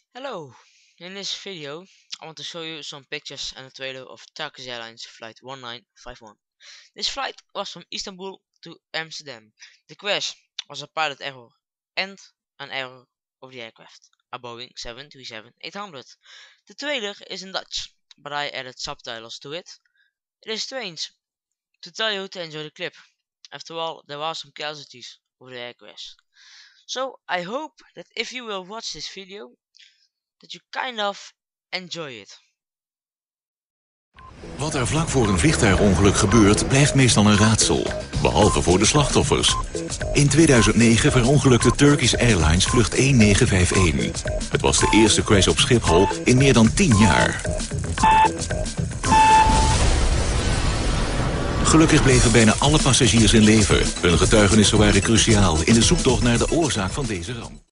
Hello, in this video I want to show you some pictures and a trailer of Turkish Airlines flight 1951. This flight was from Istanbul to Amsterdam. The crash was a pilot error and an error of the aircraft, a Boeing 737-800. The trailer is in Dutch, but I added subtitles to it. It is strange to tell you to enjoy the clip. After all, there are some casualties of the air crash. So I hope that if you will watch this video, that you kind of enjoy it. Wat er vlak voor een vliegtuigongeluk gebeurt, blijft meestal een raadsel. Behalve voor de slachtoffers. In 2009 verongelukte Turkish Airlines vlucht 1951. Het was de eerste crash op Schiphol in meer dan 10 jaar. Gelukkig bleven bijna alle passagiers in leven. Hun getuigenissen waren cruciaal in de zoektocht naar de oorzaak van deze ramp.